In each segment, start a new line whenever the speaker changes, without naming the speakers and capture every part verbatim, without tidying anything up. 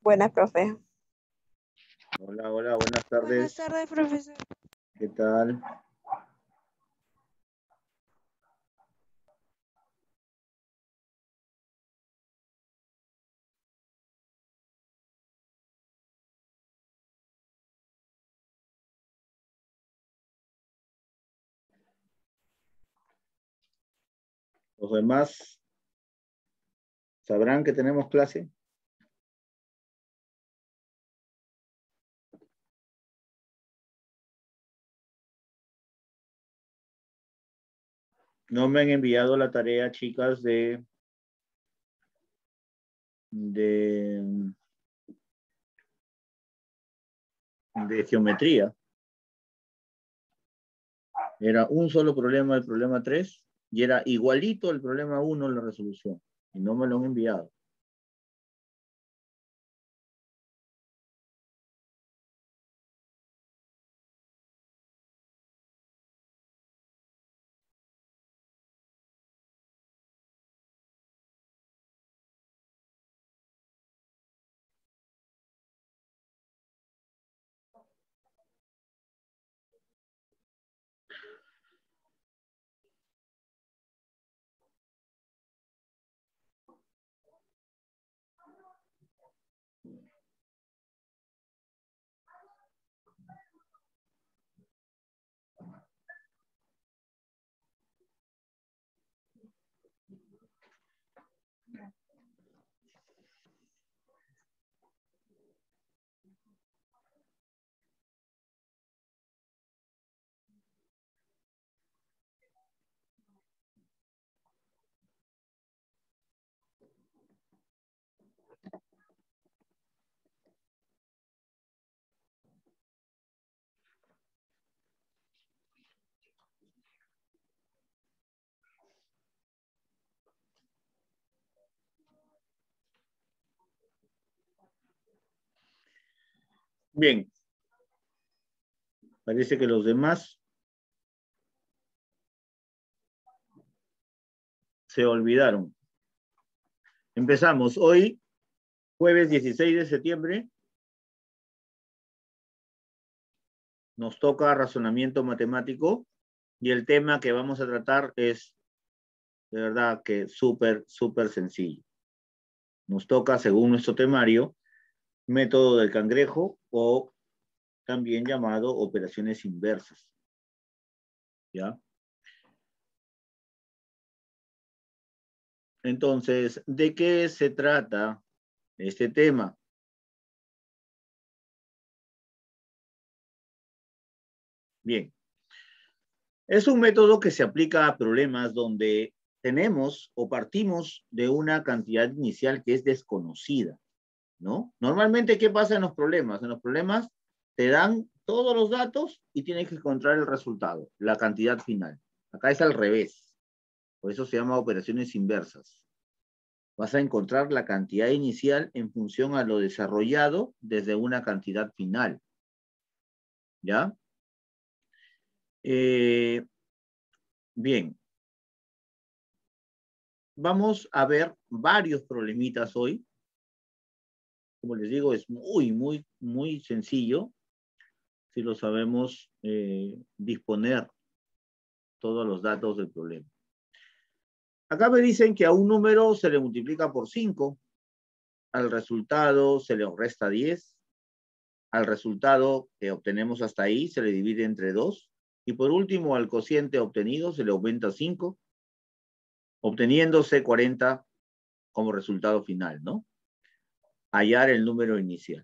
Buenas, profe.
Hola, hola, buenas
Buenas
tardes.
tardes, profesor.
¿Qué tal? ¿Los demás sabrán que tenemos clase? No me han enviado la tarea, chicas, de, de, de geometría. Era un solo problema, el problema tres, y era igualito el problema uno en la resolución. Y no me lo han enviado. Bien. Parece que los demás se olvidaron. Empezamos hoy, jueves dieciséis de septiembre. Nos toca razonamiento matemático y el tema que vamos a tratar es, de verdad, que súper, súper sencillo. Nos toca, según nuestro temario, método del cangrejo o también llamado operaciones inversas. ¿Ya? Entonces, ¿de qué se trata este tema? Bien. Es un método que se aplica a problemas donde tenemos o partimos de una cantidad inicial que es desconocida, ¿no? Normalmente, ¿qué pasa en los problemas? En los problemas te dan todos los datos y tienes que encontrar el resultado, la cantidad final. Acá es al revés. Por eso se llama operaciones inversas. Vas a encontrar la cantidad inicial en función a lo desarrollado desde una cantidad final. ¿Ya? Eh, bien. Vamos a ver varios problemitas hoy. Como les digo, es muy, muy, muy sencillo si lo sabemos eh, disponer todos los datos del problema. Acá me dicen que a un número se le multiplica por cinco, al resultado se le resta diez, al resultado que obtenemos hasta ahí se le divide entre dos, y por último al cociente obtenido se le aumenta cinco, obteniéndose cuarenta como resultado final, ¿no? Hallar el número inicial.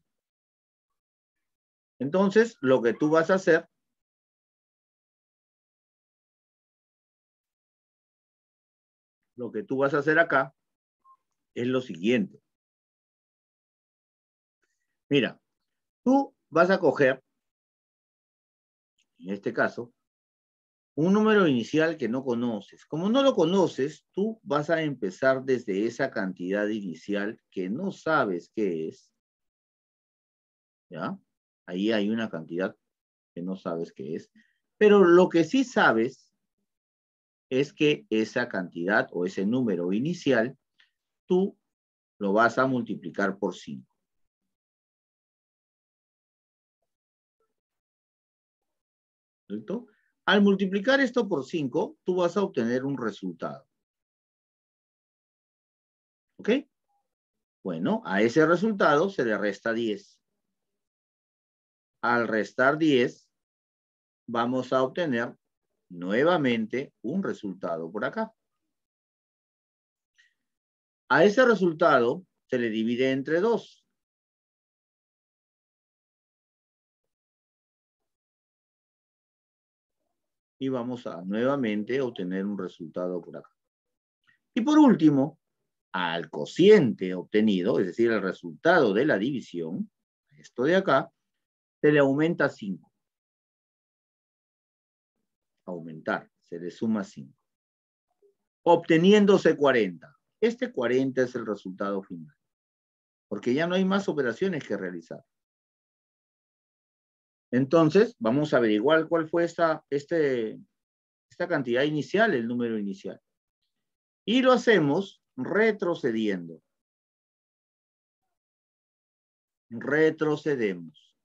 Entonces, lo que tú vas a hacer lo que tú vas a hacer acá es lo siguiente. Mira, tú vas a coger, en este caso, un número inicial que no conoces. Como no lo conoces, tú vas a empezar desde esa cantidad inicial que no sabes qué es. ¿Ya? Ahí hay una cantidad que no sabes qué es. Pero lo que sí sabes es que esa cantidad o ese número inicial, tú lo vas a multiplicar por cinco. ¿Cierto? Al multiplicar esto por cinco, tú vas a obtener un resultado. ¿Ok? Bueno, a ese resultado se le resta diez. Al restar diez, vamos a obtener nuevamente un resultado por acá. A ese resultado se le divide entre dos. Y vamos a nuevamente obtener un resultado por acá. Y por último, al cociente obtenido, es decir, el resultado de la división, esto de acá, se le aumenta cinco. Aumentar, se le suma cinco. Obteniéndose cuarenta. Este cuarenta es el resultado final. Porque ya no hay más operaciones que realizar. Entonces, vamos a averiguar cuál fue esta, este, esta cantidad inicial, el número inicial. Y lo hacemos retrocediendo. Retrocedemos.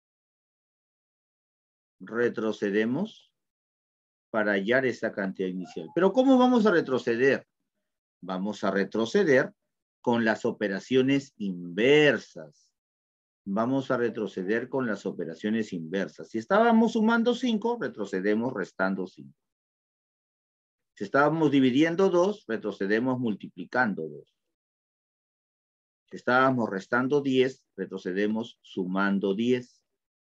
Retrocedemos para hallar esa cantidad inicial. Pero ¿cómo vamos a retroceder? Vamos a retroceder con las operaciones inversas. Vamos a retroceder con las operaciones inversas. Si estábamos sumando cinco, retrocedemos restando cinco. Si estábamos dividiendo dos, retrocedemos multiplicando dos. Si estábamos restando diez, retrocedemos sumando diez.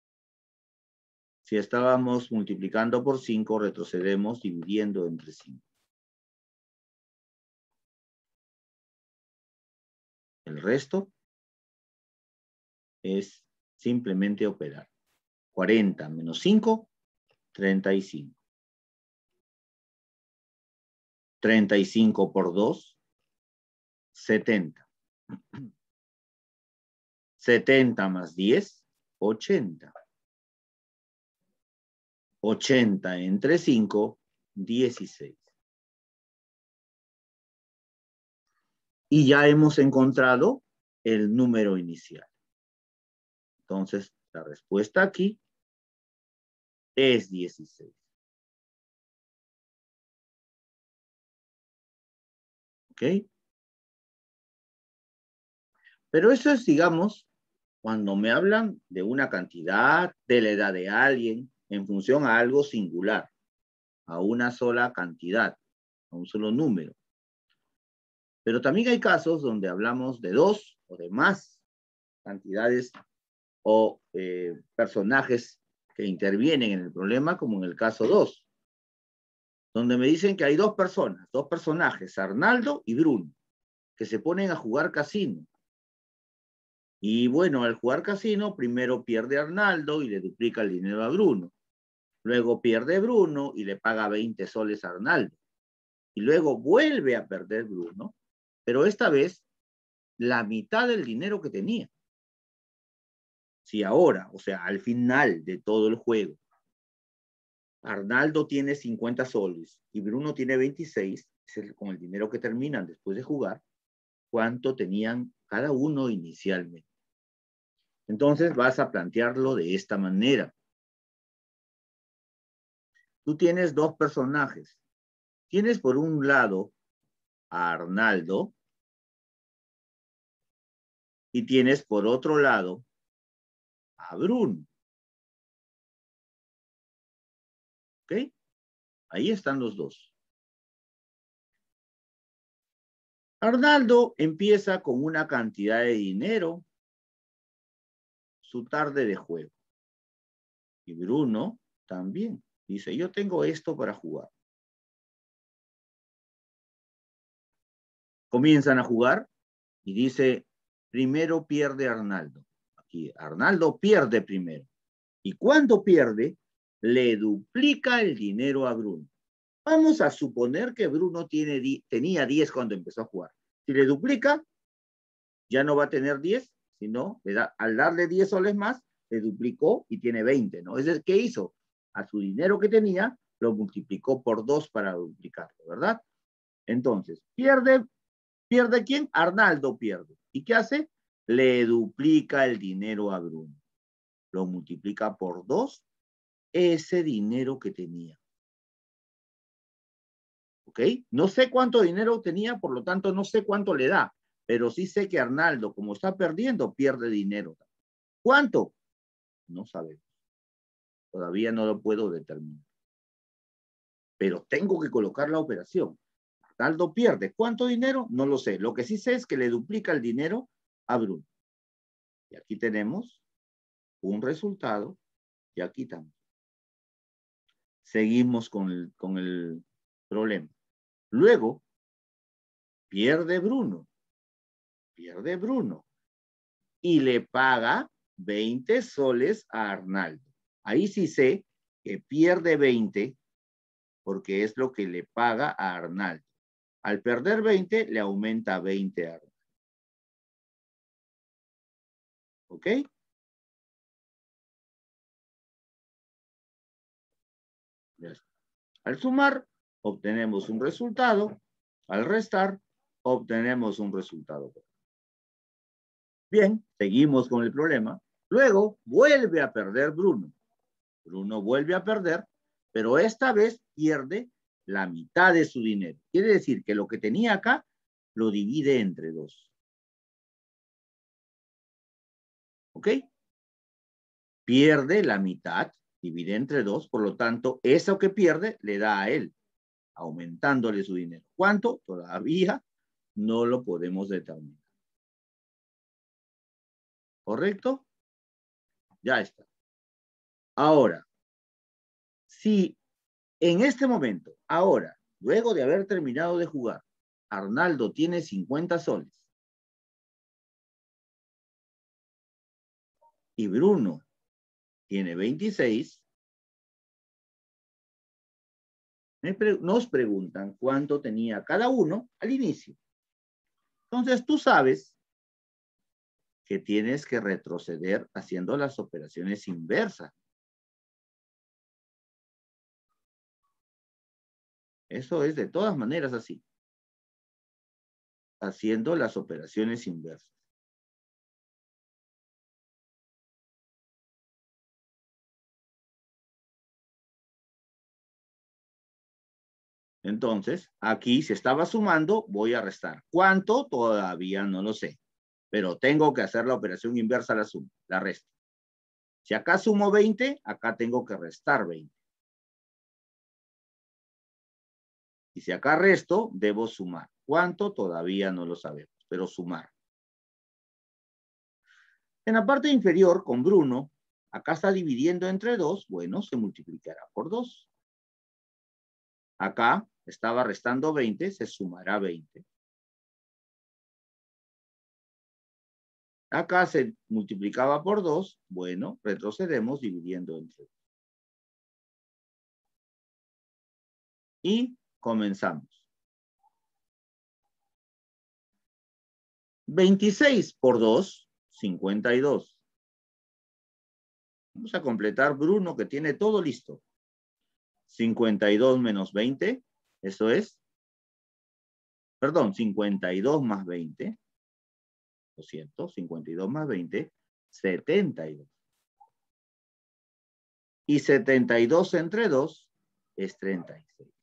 Si estábamos multiplicando por cinco, retrocedemos dividiendo entre cinco. El resto es simplemente operar. cuarenta menos cinco, treinta y cinco. treinta y cinco por dos, setenta. setenta más diez, ochenta. ochenta entre cinco, dieciséis. Y ya hemos encontrado el número inicial. Entonces, la respuesta aquí es dieciséis. ¿Ok? Pero eso es, digamos, cuando me hablan de una cantidad, de la edad de alguien, en función a algo singular, a una sola cantidad, a un solo número. Pero también hay casos donde hablamos de dos o de más cantidades o eh, personajes que intervienen en el problema, como en el caso dos, donde me dicen que hay dos personas, dos personajes, Arnaldo y Bruno, que se ponen a jugar casino. Y bueno, al jugar casino, primero pierde Arnaldo y le duplica el dinero a Bruno. Luego pierde Bruno y le paga veinte soles a Arnaldo. Y luego vuelve a perder Bruno, pero esta vez la mitad del dinero que tenía. Si ahora, o sea, al final de todo el juego, Arnaldo tiene cincuenta soles y Bruno tiene veintiséis, es el, con el dinero que terminan después de jugar, ¿cuánto tenían cada uno inicialmente? Entonces vas a plantearlo de esta manera. Tú tienes dos personajes. Tienes por un lado a Arnaldo y tienes por otro lado a Bruno. ¿Ok? Ahí están los dos. Arnaldo empieza con una cantidad de dinero su tarde de juego. Y Bruno también. Dice, yo tengo esto para jugar. Comienzan a jugar y dice, primero pierde Arnaldo. Aquí, Arnaldo pierde primero. Y cuando pierde, le duplica el dinero a Bruno. Vamos a suponer que Bruno tiene, tenía diez cuando empezó a jugar. Si le duplica, ya no va a tener diez, sino le da, al darle diez soles más, le duplicó y tiene veinte, ¿no? Es decir, ¿qué hizo? A su dinero que tenía, lo multiplicó por dos para duplicarlo, ¿verdad? Entonces, pierde, ¿pierde quién? Arnaldo pierde. ¿Y qué hace? Le duplica el dinero a Bruno. Lo multiplica por dos ese dinero que tenía. ¿Ok? No sé cuánto dinero tenía, por lo tanto no sé cuánto le da, pero sí sé que Arnaldo, como está perdiendo, pierde dinero. ¿Cuánto? No sabemos. Todavía no lo puedo determinar. Pero tengo que colocar la operación. Arnaldo pierde. ¿Cuánto dinero? No lo sé. Lo que sí sé es que le duplica el dinero a Bruno. Y aquí tenemos un resultado y aquí también. Seguimos con el, con el problema. Luego, pierde Bruno. Pierde Bruno. Y le paga veinte soles a Arnaldo. Ahí sí sé que pierde veinte porque es lo que le paga a Arnaldo. Al perder veinte, le aumenta veinte a Arnaldo. ¿Ok? Ya está. Al sumar, obtenemos un resultado. Al restar, obtenemos un resultado. Bien, seguimos con el problema. Luego, vuelve a perder Bruno. Bruno vuelve a perder, pero esta vez pierde la mitad de su dinero. Quiere decir que lo que tenía acá lo divide entre dos. ¿Ok? Pierde la mitad, divide entre dos, por lo tanto, eso que pierde le da a él, aumentándole su dinero. ¿Cuánto? Todavía no lo podemos determinar. ¿Correcto? Ya está. Ahora, si en este momento, ahora, luego de haber terminado de jugar, Arnaldo tiene cincuenta soles y Bruno tiene veintiséis, nos preguntan cuánto tenía cada uno al inicio. Entonces tú sabes que tienes que retroceder haciendo las operaciones inversas. Eso es de todas maneras así. Haciendo las operaciones inversas. Entonces, aquí si estaba sumando, voy a restar. ¿Cuánto? Todavía no lo sé. Pero tengo que hacer la operación inversa a la suma, la resto. Si acá sumo veinte, acá tengo que restar veinte. Y si acá resto, debo sumar. ¿Cuánto? Todavía no lo sabemos, pero sumar. En la parte inferior, con Bruno, acá está dividiendo entre dos, bueno, se multiplicará por dos. Acá estaba restando veinte, se sumará veinte. Acá se multiplicaba por dos, bueno, retrocedemos dividiendo entre dos. Y comenzamos. veintiséis por dos, cincuenta y dos. Vamos a completar Bruno, que tiene todo listo. cincuenta y dos menos veinte, eso es, perdón, cincuenta y dos más veinte, lo siento, cincuenta y dos más veinte, setenta y dos. Y setenta y dos entre dos es treinta y seis.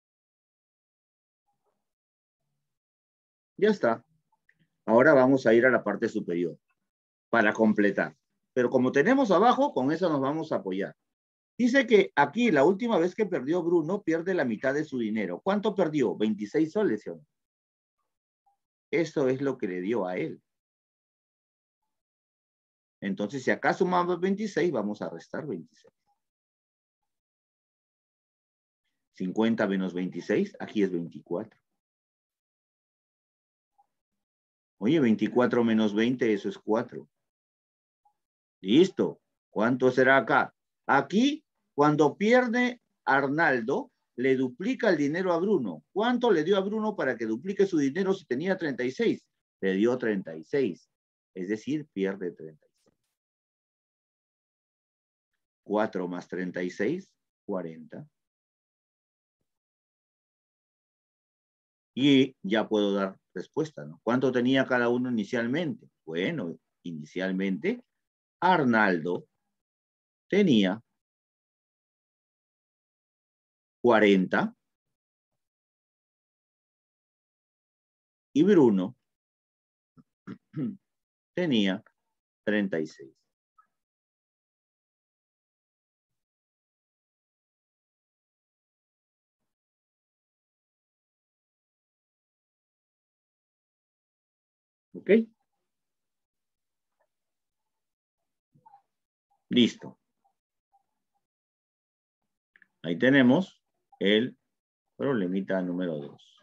Ya está. Ahora vamos a ir a la parte superior para completar. Pero como tenemos abajo, con eso nos vamos a apoyar. Dice que aquí la última vez que perdió Bruno pierde la mitad de su dinero. ¿Cuánto perdió? veintiséis soles, ¿sí o no? Eso es lo que le dio a él. Entonces, si acá sumamos veintiséis, vamos a restar veintiséis. cincuenta menos veintiséis, aquí es veinticuatro. Oye, veinticuatro menos veinte, eso es cuatro. Listo. ¿Cuánto será acá? Aquí, cuando pierde Arnaldo, le duplica el dinero a Bruno. ¿Cuánto le dio a Bruno para que duplique su dinero si tenía treinta y seis? Le dio treinta y seis. Es decir, pierde treinta y seis. cuatro más treinta y seis, cuarenta. Y ya puedo dar respuesta, ¿no? ¿Cuánto tenía cada uno inicialmente? Bueno, inicialmente Arnaldo tenía cuarenta. Y Bruno tenía treinta y seis. ¿Ok? Listo. Ahí tenemos el problemita número dos.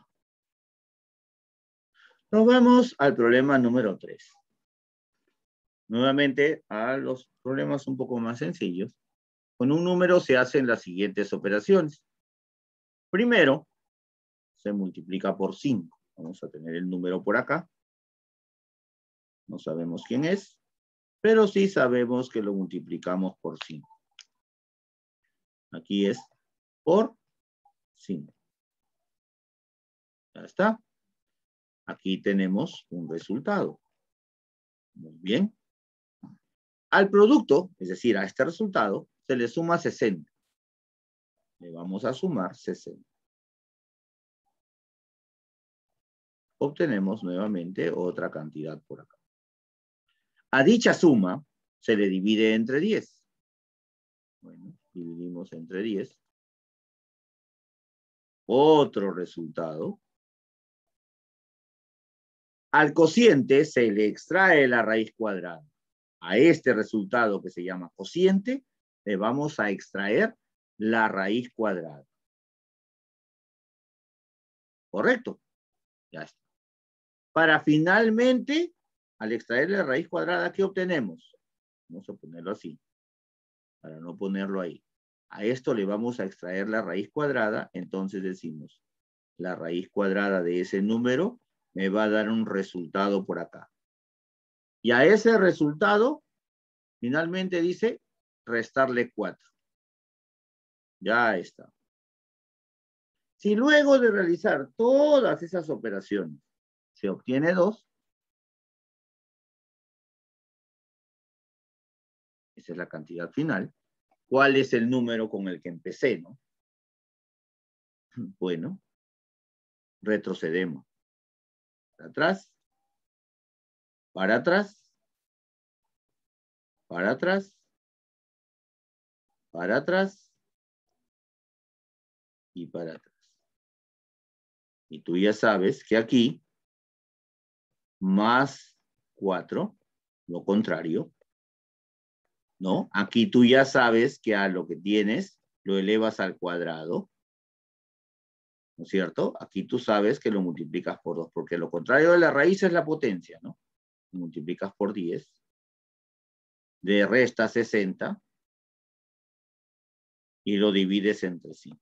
Nos vamos al problema número tres. Nuevamente a los problemas un poco más sencillos. Con un número se hacen las siguientes operaciones. Primero, se multiplica por cinco. Vamos a tener el número por acá. No sabemos quién es, pero sí sabemos que lo multiplicamos por cinco. Aquí es por cinco. Ya está. Aquí tenemos un resultado. Muy bien. Al producto, es decir, a este resultado, se le suma sesenta. Le vamos a sumar sesenta. Obtenemos nuevamente otra cantidad por acá. A dicha suma se le divide entre diez. Bueno, dividimos entre diez. Otro resultado. Al cociente se le extrae la raíz cuadrada. A este resultado que se llama cociente, le vamos a extraer la raíz cuadrada. ¿Correcto? Ya está. Para finalmente, al extraer la raíz cuadrada, ¿qué obtenemos? Vamos a ponerlo así, para no ponerlo ahí. A esto le vamos a extraer la raíz cuadrada, entonces decimos, la raíz cuadrada de ese número me va a dar un resultado por acá. Y a ese resultado, finalmente dice, restarle cuatro. Ya está. Si luego de realizar todas esas operaciones se obtiene dos, esa es la cantidad final. ¿Cuál es el número con el que empecé, no? Bueno, retrocedemos. Para atrás, para atrás, para atrás, para atrás y para atrás. Y tú ya sabes que aquí, más cuatro, lo contrario, ¿no? Aquí tú ya sabes que a lo que tienes lo elevas al cuadrado, ¿no es cierto? Aquí tú sabes que lo multiplicas por dos, porque lo contrario de la raíz es la potencia, ¿no? Lo multiplicas por diez, le restas sesenta y lo divides entre cinco.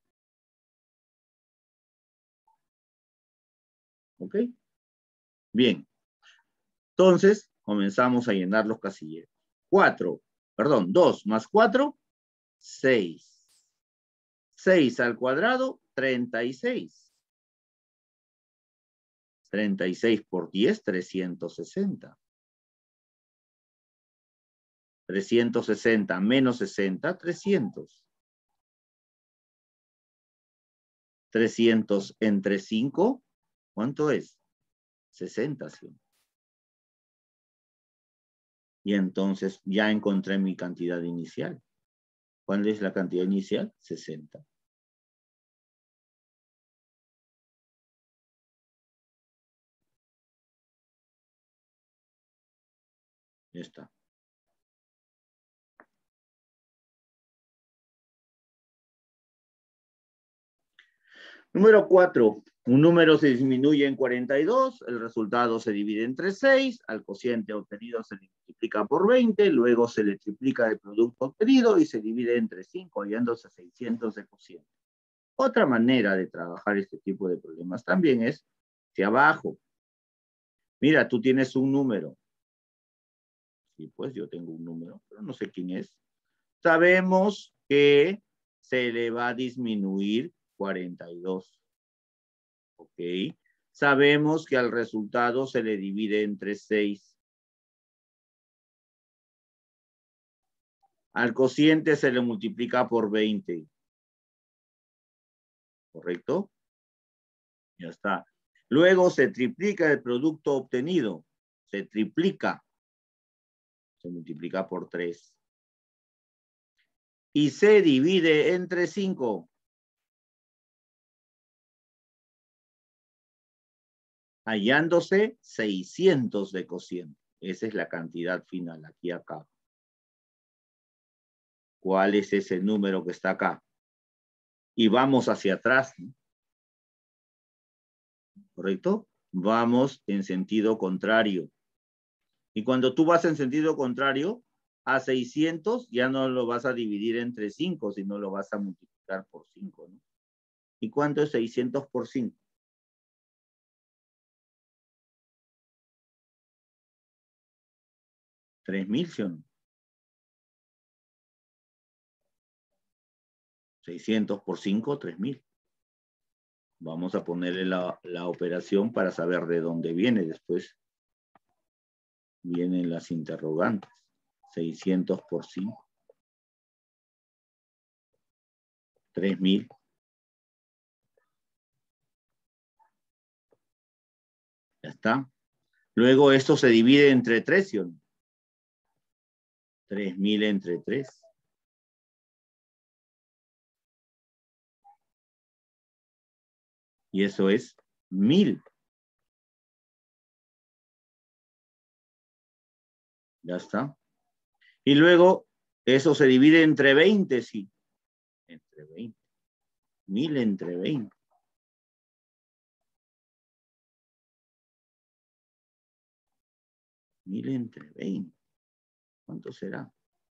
¿Ok? Bien. Entonces, comenzamos a llenar los casilleros. cuatro, perdón, dos más cuatro, seis. seis al cuadrado, treinta y seis. treinta y seis por diez, trescientos sesenta. trescientos sesenta menos sesenta, trescientos. trescientos entre cinco, ¿cuánto es? sesenta, ¿sí? Y entonces ya encontré mi cantidad inicial. ¿Cuál es la cantidad inicial? sesenta. Ya está. Número cuatro. Un número se disminuye en cuarenta y dos, el resultado se divide entre seis, al cociente obtenido se le multiplica por veinte, luego se le triplica el producto obtenido y se divide entre cinco, hallándose seiscientos de cociente. Otra manera de trabajar este tipo de problemas también es hacia abajo. Mira, tú tienes un número. Sí, pues yo tengo un número, pero no sé quién es. Sabemos que se le va a disminuir cuarenta y dos. ¿Ok? Sabemos que al resultado se le divide entre seis. Al cociente se le multiplica por veinte. ¿correcto? Ya está. Luego se triplica el producto obtenido. Se triplica. Se multiplica por tres. Y se divide entre cinco. Hallándose seiscientos de cociente. Esa es la cantidad final, aquí acá. ¿Cuál es ese número que está acá? Y vamos hacia atrás, ¿no? ¿Correcto? Vamos en sentido contrario. Y cuando tú vas en sentido contrario, a seiscientos ya no lo vas a dividir entre cinco, sino lo vas a multiplicar por cinco, ¿no? ¿Y cuánto es seiscientos por cinco? tres mil, ¿sí o no? seiscientos por cinco, tres mil. Vamos a ponerle la, la operación para saber de dónde viene. Después vienen las interrogantes. seiscientos por cinco. tres mil. Ya está. Luego esto se divide entre tres, ¿sí o no? tres mil entre tres. Y eso es mil. Ya está. Y luego eso se divide entre veinte, sí. Entre veinte. Mil entre veinte. Mil entre veinte. ¿Cuánto será?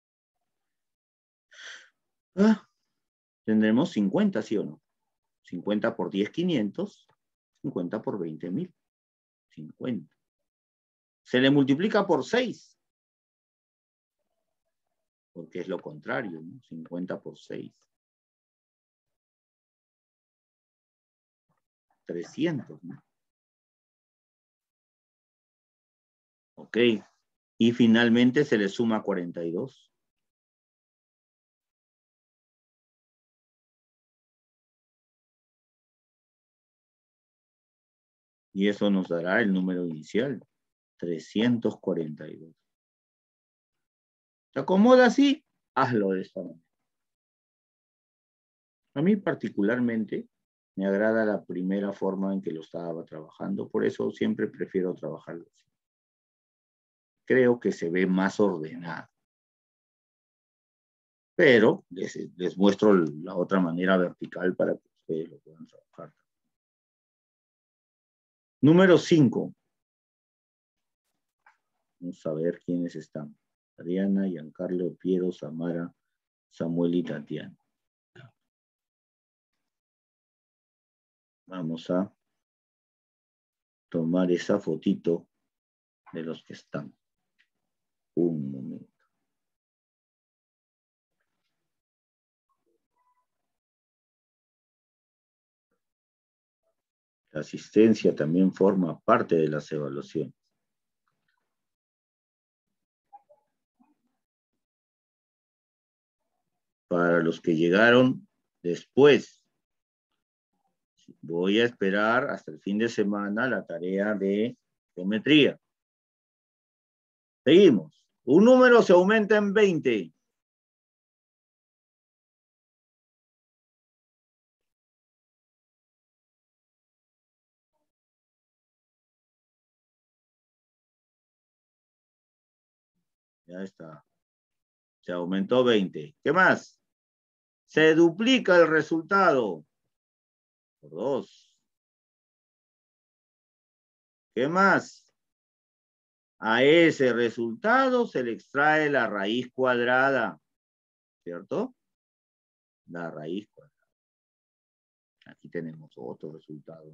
Ah, tendremos cincuenta, ¿sí o no? cincuenta por diez, quinientos. cincuenta por veinte mil. cincuenta. Se le multiplica por seis. Porque es lo contrario, ¿no? cincuenta por seis. trescientos, ¿no? Ok. Y finalmente se le suma cuarenta y dos. Y eso nos dará el número inicial. trescientos cuarenta y dos. ¿Te acomoda así? Hazlo de esta manera. A mí particularmente me agrada la primera forma en que lo estaba trabajando. Por eso siempre prefiero trabajarlo así. Creo que se ve más ordenado. Pero les, les muestro la otra manera vertical para que ustedes lo puedan trabajar. Número cinco. Vamos a ver quiénes están. Adriana, Giancarlo, Piero, Samara, Samuel y Tatiana. Vamos a tomar esa fotito de los que están. Un momento. La asistencia también forma parte de las evaluaciones. Para los que llegaron después, voy a esperar hasta el fin de semana la tarea de geometría. Seguimos. Un número se aumenta en veinte. Ya está. Se aumentó veinte. ¿Qué más? Se duplica el resultado. Por dos. ¿Qué más? A ese resultado se le extrae la raíz cuadrada. ¿Cierto? La raíz cuadrada. Aquí tenemos otro resultado.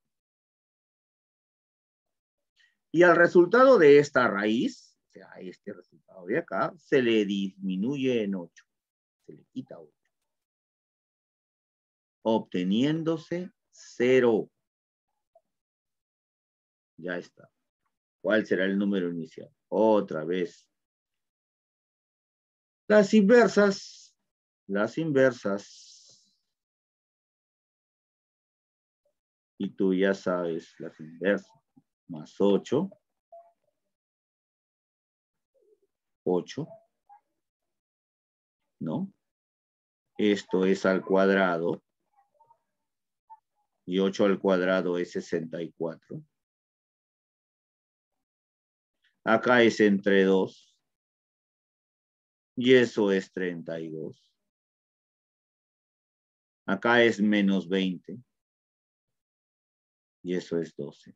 Y al resultado de esta raíz, o sea, este resultado de acá, se le disminuye en ocho. Se le quita ocho. Obteniéndose cero. Ya está. ¿Cuál será el número inicial? Otra vez. Las inversas. Las inversas. Y tú ya sabes las inversas. Más ocho. ocho. ¿No? Esto es al cuadrado. Y ocho al cuadrado es sesenta y cuatro. Acá es entre dos. Y eso es treinta y dos. Acá es menos veinte. Y eso es doce.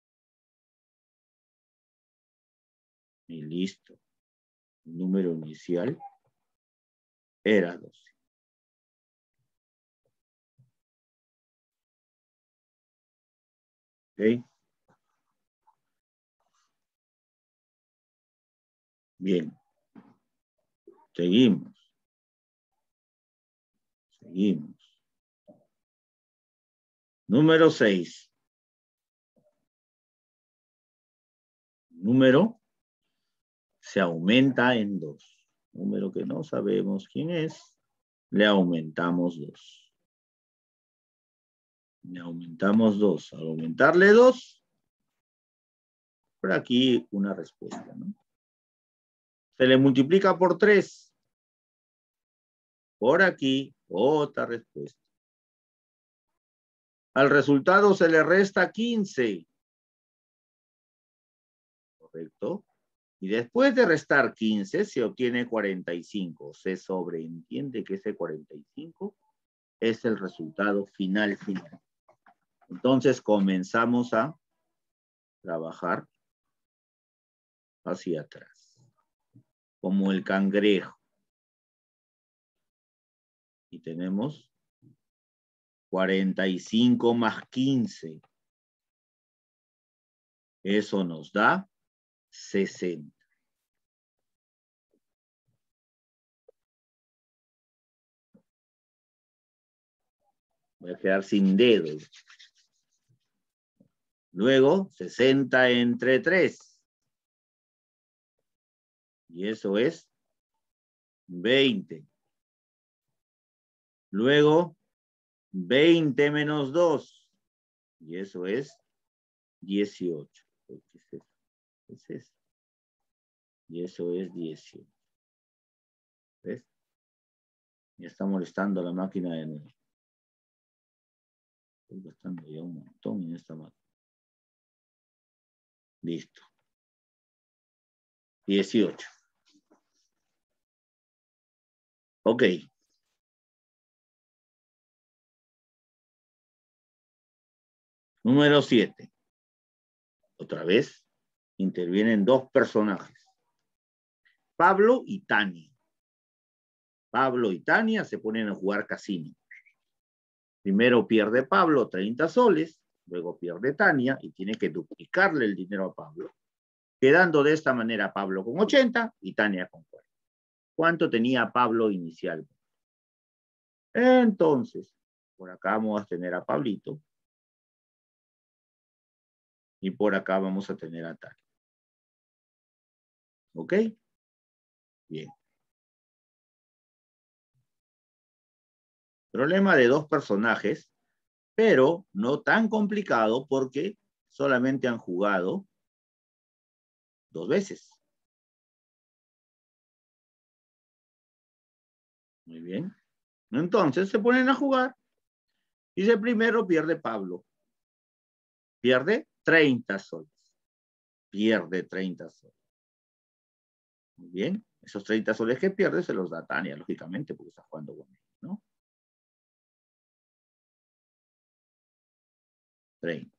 Y listo. El número inicial era doce. ¿Ok? Bien. Seguimos. Seguimos. Número seis. Número se aumenta en dos. Número que no sabemos quién es. Le aumentamos dos. Le aumentamos dos. Al aumentarle dos, por aquí una respuesta, ¿no? Se le multiplica por tres. Por aquí otra respuesta. Al resultado se le resta quince. ¿Correcto? Y después de restar quince se obtiene cuarenta y cinco. Se sobreentiende que ese cuarenta y cinco es el resultado final final. Entonces comenzamos a trabajar hacia atrás. Como el cangrejo. Y tenemos cuarenta y cinco más quince. Eso nos da sesenta. Voy a quedar sin dedos. Luego, sesenta entre tres. Y eso es veinte. Luego, veinte menos dos. Y eso es dieciocho. ¿Qué es eso? ¿Qué es eso? Y eso es dieciocho. ¿Ves? Ya está molestando la máquina de nuevo. Estoy gastando ya un montón en esta máquina. Listo. dieciocho. Ok. Número siete. Otra vez intervienen dos personajes. Pablo y Tania. Pablo y Tania se ponen a jugar casino. Primero pierde Pablo treinta soles, luego pierde Tania y tiene que duplicarle el dinero a Pablo, quedando de esta manera Pablo con ochenta y Tania con cuarenta. ¿Cuánto tenía Pablo inicialmente? Entonces, por acá vamos a tener a Pablito y por acá vamos a tener a Tania. ¿Ok? Bien. Problema de dos personajes, pero no tan complicado porque solamente han jugado dos veces. Muy bien. Entonces se ponen a jugar. Dice primero pierde Pablo. Pierde treinta soles. Pierde treinta soles. Muy bien. Esos treinta soles que pierde se los da Tania, lógicamente, porque está jugando con él, ¿no? treinta.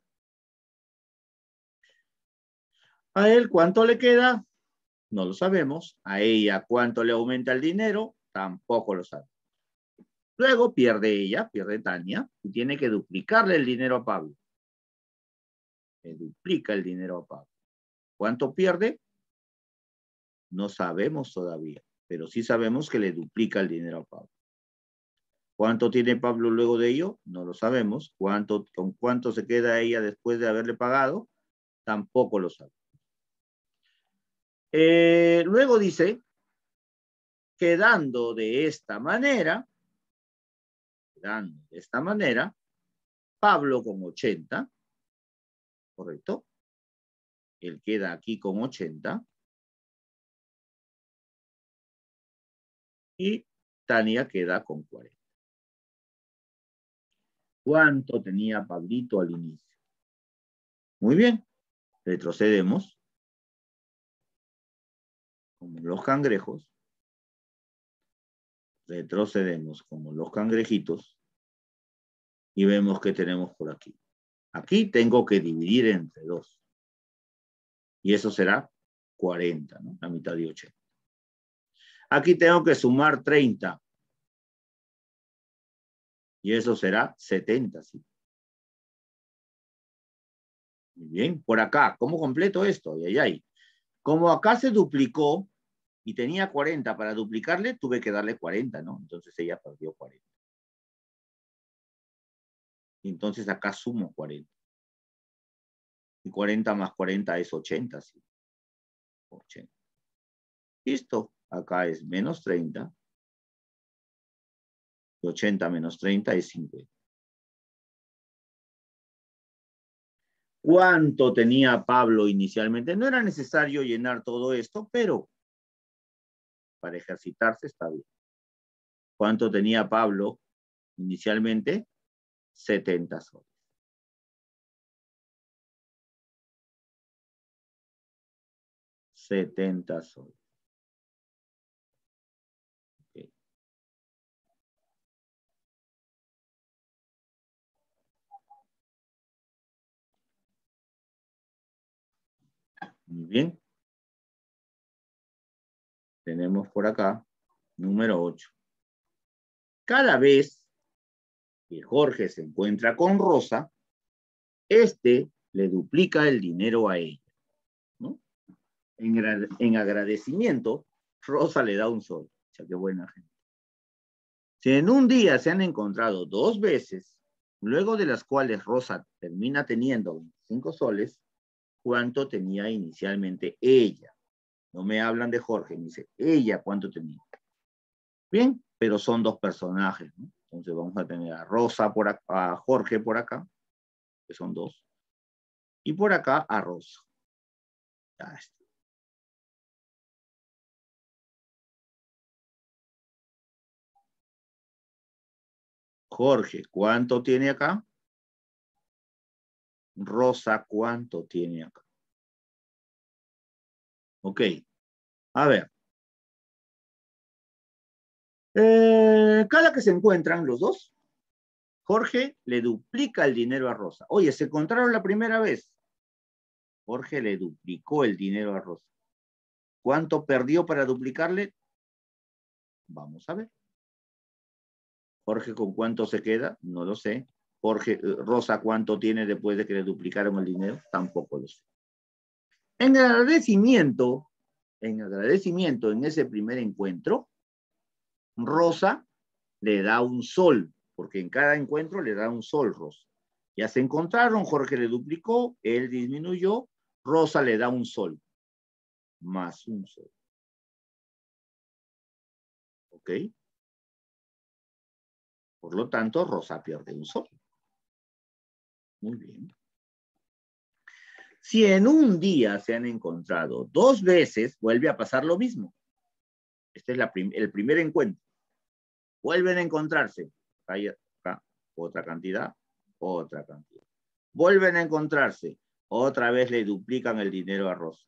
¿A él cuánto le queda? No lo sabemos. ¿A ella cuánto le aumenta el dinero? Tampoco lo sabemos. Luego pierde ella, pierde Tania, y tiene que duplicarle el dinero a Pablo. Le duplica el dinero a Pablo. ¿Cuánto pierde? No sabemos todavía, pero sí sabemos que le duplica el dinero a Pablo. ¿Cuánto tiene Pablo luego de ello? No lo sabemos. ¿Cuánto, ¿Con cuánto se queda ella después de haberle pagado? Tampoco lo sabemos. Eh, luego dice, quedando de esta manera, quedando de esta manera, Pablo con ochenta, ¿correcto? Él queda aquí con ochenta. Y Tania queda con cuarenta. ¿Cuánto tenía Pablito al inicio? Muy bien, retrocedemos como los cangrejos. Retrocedemos como los cangrejitos y vemos que tenemos por aquí. Aquí tengo que dividir entre dos. Y eso será cuarenta, ¿no? La mitad de ochenta. Aquí tengo que sumar treinta. Y eso será setenta, ¿sí? Muy bien. Por acá, ¿cómo completo esto? Ay, ay, ay. Como acá se duplicó y tenía cuarenta para duplicarle, tuve que darle cuarenta, ¿no? Entonces ella perdió cuarenta. Y entonces acá sumo cuarenta. Y cuarenta más cuarenta es ochenta, ¿sí? ochenta. Listo. Acá es menos treinta. Y ochenta menos treinta es cincuenta. ¿Cuánto tenía Pablo inicialmente? No era necesario llenar todo esto, pero para ejercitarse está bien. ¿Cuánto tenía Pablo inicialmente? setenta soles. setenta soles. Okay. Muy bien. Tenemos por acá, número ocho. Cada vez que Jorge se encuentra con Rosa, este le duplica el dinero a ella, ¿no? En, en agradecimiento, Rosa le da un sol. O sea, qué buena gente. Si en un día se han encontrado dos veces, luego de las cuales Rosa termina teniendo veinticinco soles, ¿cuánto tenía inicialmente ella? No me hablan de Jorge, me dice ella cuánto tenía. Bien, pero son dos personajes, ¿no? Entonces vamos a tener a Rosa por acá, a Jorge por acá, que son dos, y por acá a Rosa. Ya está. Jorge, ¿cuánto tiene acá? Rosa, ¿cuánto tiene acá? Ok, a ver. Eh, cada que se encuentran los dos, Jorge le duplica el dinero a Rosa. Oye, se encontraron la primera vez. Jorge le duplicó el dinero a Rosa. ¿Cuánto perdió para duplicarle? Vamos a ver. Jorge, ¿con cuánto se queda? No lo sé. Jorge, Rosa, ¿cuánto tiene después de que le duplicaron el dinero? Tampoco lo sé. En agradecimiento, en agradecimiento en ese primer encuentro, Rosa le da un sol, porque en cada encuentro le da un sol, Rosa. Ya se encontraron, Jorge le duplicó, él disminuyó, Rosa le da un sol, más un sol. ¿Ok? Por lo tanto, Rosa pierde un sol. Muy bien. Si en un día se han encontrado dos veces, vuelve a pasar lo mismo. Este es la prim el primer encuentro. Vuelven a encontrarse. Acá, acá, otra cantidad, otra cantidad. Vuelven a encontrarse. Otra vez le duplican el dinero a Rosa.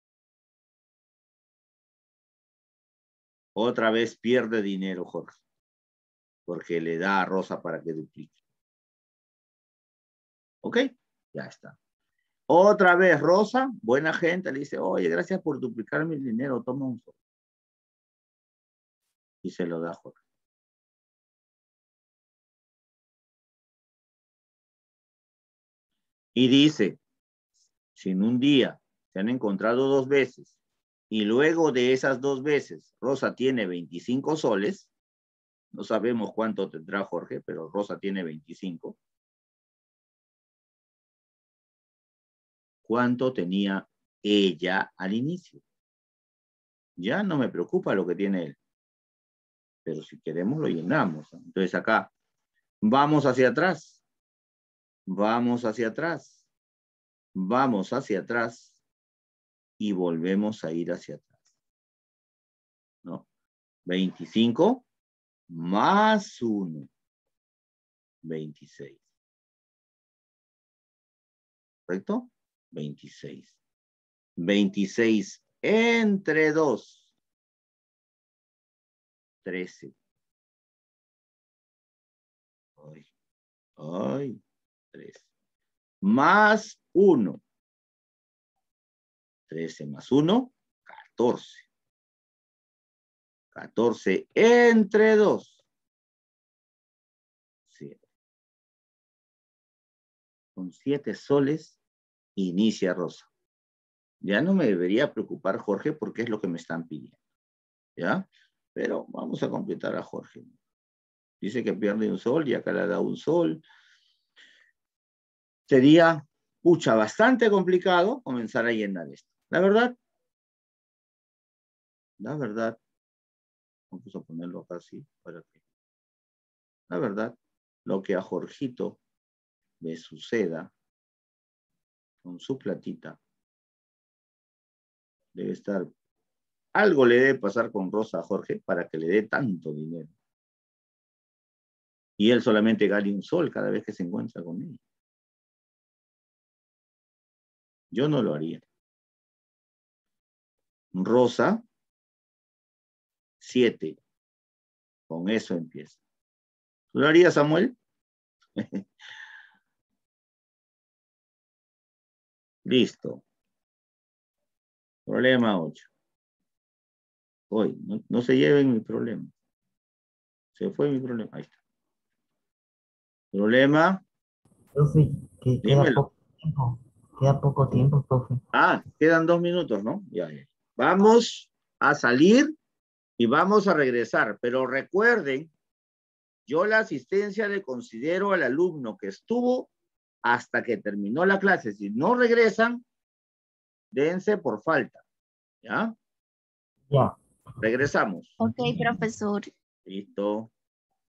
Otra vez pierde dinero Jorge. Porque le da a Rosa para que duplique. ¿Ok? Ya está. Otra vez Rosa, buena gente, le dice, oye, gracias por duplicarme el dinero, toma un sol. Y se lo da a Jorge. Y dice, si en un día se han encontrado dos veces y luego de esas dos veces Rosa tiene veinticinco soles, no sabemos cuánto tendrá Jorge, pero Rosa tiene veinticinco. ¿Cuánto tenía ella al inicio? Ya no me preocupa lo que tiene él. Pero si queremos lo llenamos. Entonces acá, vamos hacia atrás. Vamos hacia atrás. Vamos hacia atrás. Y volvemos a ir hacia atrás. ¿No? veinticinco más uno. veintiséis. ¿Correcto? veintiséis. veintiséis entre dos. trece. Ay, ay, trece. Más uno. trece más uno, catorce. catorce entre dos. siete. Con siete soles inicia Rosa. Ya no me debería preocupar Jorge porque es lo que me están pidiendo. ¿Ya? Pero vamos a completar a Jorge. Dice que pierde un sol y acá le da un sol. Sería, pucha, bastante complicado comenzar a llenar esto. La verdad, la verdad, vamos a ponerlo acá así, para que, la verdad, lo que a Jorgito le suceda con su platita, debe estar, algo le debe pasar con Rosa a Jorge para que le dé tanto dinero. Y él solamente gane un sol cada vez que se encuentra con ella. Yo no lo haría. Rosa, siete. Con eso empieza. ¿Tú lo harías, Samuel? Listo. Problema ocho. Hoy, no, no se lleven mi problema. Se fue mi problema. Ahí está. Problema.
Profe, que queda
Dímelo.
poco tiempo. Queda poco tiempo, profe.
Ah, quedan dos minutos, ¿no? Ya, ya. Vamos a salir y vamos a regresar. Pero recuerden, yo la asistencia le considero al alumno que estuvo hasta que terminó la clase. Si no regresan, dense por falta. ¿Ya?
Ya.
Regresamos.
Ok, profesor.
Listo.